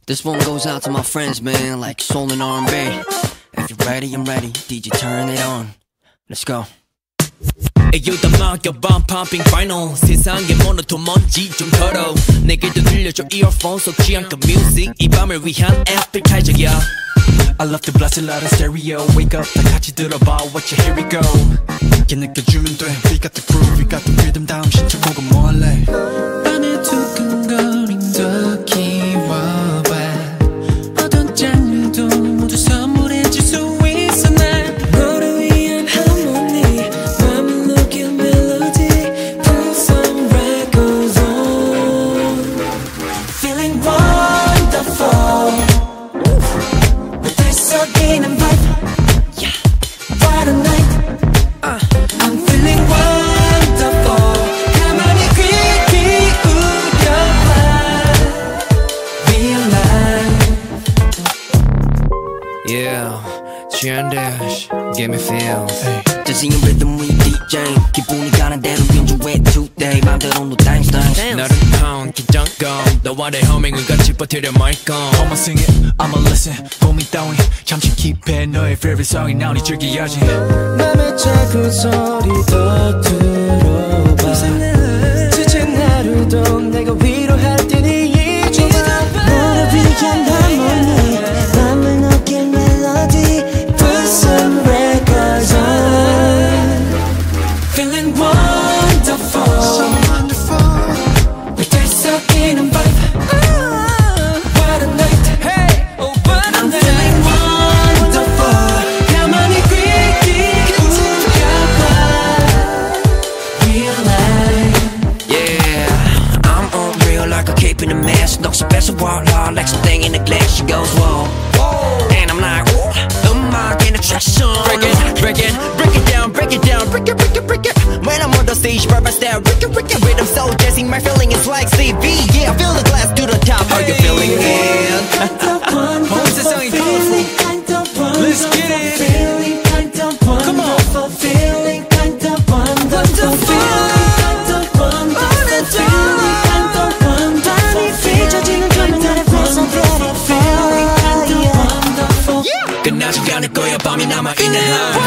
This one goes out to my friends, man, like soul and R&B. If you're ready, I'm ready. DJ, turn it on. Let's go. You the mark your bomb pumping final. 세상에 모노톤 먼지 좀 털어. 내게도 들려줘 earphone 속 취향껏 music. 이 밤을 위한 appetizer야. I love to blast it loud in stereo. Wake up, 다 같이 들어봐. What you here we go. 이렇게 느껴주면 돼. We got the groove, we got the rhythm. 다음 신청곡은 뭐 할래? 밤에 두근거리던 키워봐. 어떤 장르도 모두 선물해줄 수 있어. 난 너를 위한 harmony. 맘을 녹인 melody. Put some records on. Feeling wonderful. 들썩이는 vibe. What a night. I'm feeling wonderful. 가만히 귀 기울여봐. Real life. Yeah, Chanddash, give me feels. Just rhythm we DJ. 기분이 가는 대로 enjoy today. 맘대로 no dance. 나를 pound 긴장감. 너와 내 허밍을 같이 버티려 말건. I'ma sing it, I'ma listen. 고민 따윈 잠시 킵해. 너의 favorite song이 나오니 즐겨야지. 맘의 작은 소리 더 들어봐. 지친 하루도 내가 위로할 테니 이제 너를 위한 harmony. 맘을 녹인 melody. Put some records on. Feeling wonderful. So wonderful. 왜 들썩이는 vibe. What a night. Hey, oh what a night. I'm feeling wonderful. 가만히 귀 기울여봐. Real life. Yeah, I'm unreal like a cape in a mask. No special wild heart like something in a glass. She goes whoa, and I'm like whoa. 음악 in a track song. Break it down, break it down, break it. When I'm on the stage, by my style, break it. Rhythm so jazzy, my feeling is like CV. Yeah, I fill the glass to the top. Are you feeling it? 온 세상이 colorful. Let's get it. Feeling kind of wonderful. Feeling kind of wonderful. Feeling kind of wonderful. Feeling kind of wonderful. 휘저지는 조명들의 wonderful. Feeling kind of wonderful. 끝나지 않을 거야 밤이 남아있는 한.